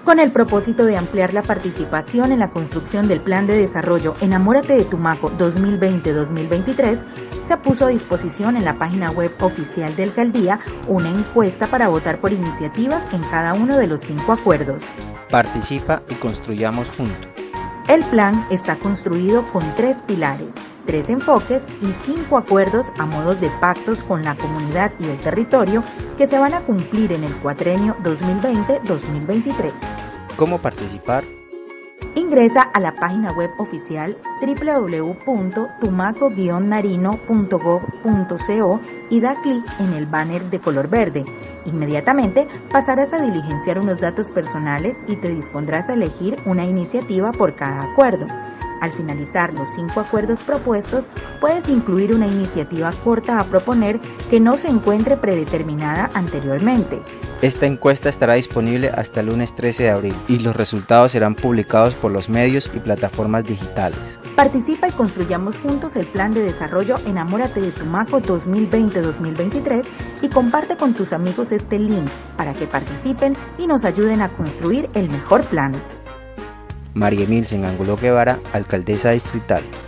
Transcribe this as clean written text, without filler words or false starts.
Con el propósito de ampliar la participación en la construcción del Plan de Desarrollo Enamórate de Tumaco 2020-2023, se puso a disposición en la página web oficial de Alcaldía una encuesta para votar por iniciativas en cada uno de los 5 acuerdos. Participa y construyamos juntos. El plan está construido con 3 pilares, 3 enfoques y 5 acuerdos a modos de pactos con la comunidad y el territorio que se van a cumplir en el cuatrenio 2020-2023. ¿Cómo participar? Ingresa a la página web oficial www.tumaco-narino.gov.co y da clic en el banner de color verde. Inmediatamente pasarás a diligenciar unos datos personales y te dispondrás a elegir una iniciativa por cada acuerdo. Al finalizar los 5 acuerdos propuestos, puedes incluir una iniciativa corta a proponer que no se encuentre predeterminada anteriormente. Esta encuesta estará disponible hasta el lunes 13 de abril y los resultados serán publicados por los medios y plataformas digitales. Participa y construyamos juntos el Plan de Desarrollo Enamórate de Tumaco 2020-2023 y comparte con tus amigos este link para que participen y nos ayuden a construir el mejor plan. María Emilsen Angulo Guevara, Alcaldesa Distrital.